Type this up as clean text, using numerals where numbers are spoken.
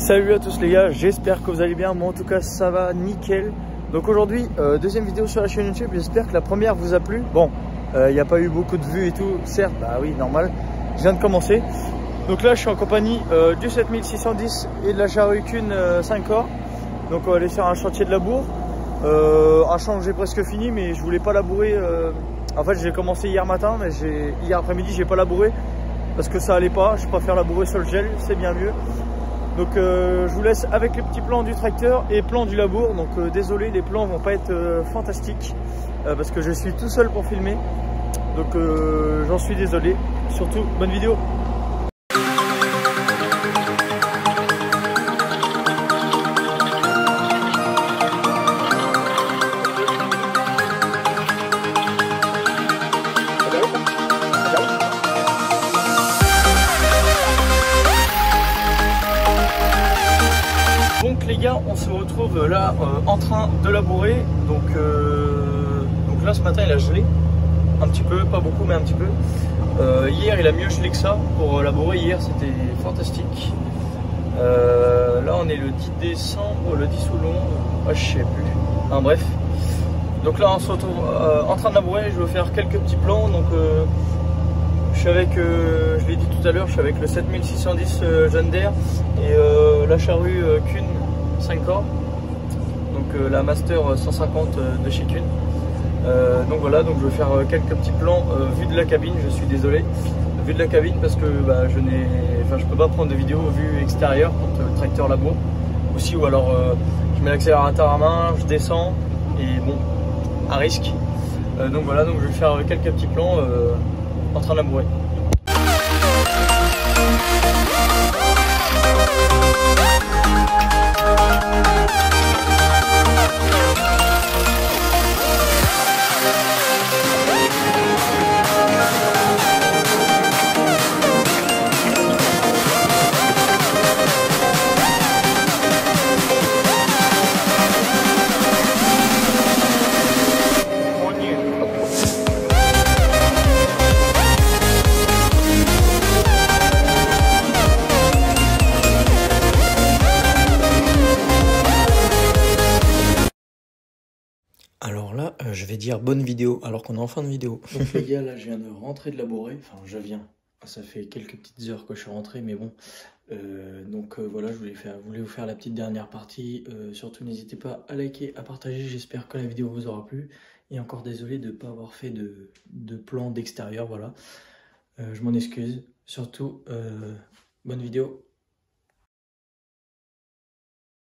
Salut à tous les gars, j'espère que vous allez bien. Moi en tout cas ça va nickel. Donc aujourd'hui deuxième vidéo sur la chaîne YouTube. J'espère que la première vous a plu. Bon, il n'y a pas eu beaucoup de vues et tout, certes, bah oui normal, je viens de commencer. Donc là je suis en compagnie du 7610 et de la charrue Kuhn 5 corps. Donc on va aller faire un chantier de labour. Un champ j'ai presque fini, mais je voulais pas labourer. En fait j'ai commencé hier matin, mais hier après-midi j'ai pas labouré parce que ça allait pas. Je préfère labourer sur le gel, c'est bien mieux. Donc je vous laisse avec les petits plans du tracteur et plans du labour. Donc désolé, les plans vont pas être fantastiques parce que je suis tout seul pour filmer. Donc j'en suis désolé. Surtout bonne vidéo. Donc les gars, on se retrouve là en train de labourer. Donc là ce matin il a gelé un petit peu, pas beaucoup mais un petit peu. Hier il a mieux gelé que ça pour labourer. Hier c'était fantastique. Là on est le 10 décembre, le 10 ou le 11, ah, je sais plus. Enfin, bref. Donc là on se retrouve en train de labourer. Je vais faire quelques petits plans. Donc je suis avec, je l'ai dit tout à l'heure, je suis avec le 7610 John Deere et la charrue Kuhn 5 corps, donc la Master 150 de chez Kuhn. Donc voilà, donc je vais faire quelques petits plans vue de la cabine. Je suis désolé, vue de la cabine parce que bah, je peux pas prendre de vidéo vue extérieure quand le tracteur laboure aussi, ou alors je mets l'accélérateur à main, je descends et bon, à risque. Donc voilà, donc je vais faire quelques petits plans en train de labourer. Alors là, je vais dire bonne vidéo, alors qu'on est en fin de vidéo. Donc les gars, là je viens de rentrer de labourer, enfin je viens, ça fait quelques petites heures que je suis rentré, mais bon. Voilà, je voulais vous faire la petite dernière partie. Surtout n'hésitez pas à liker, à partager, j'espère que la vidéo vous aura plu. Et encore désolé de ne pas avoir fait de plan d'extérieur, voilà. Je m'en excuse, surtout bonne vidéo.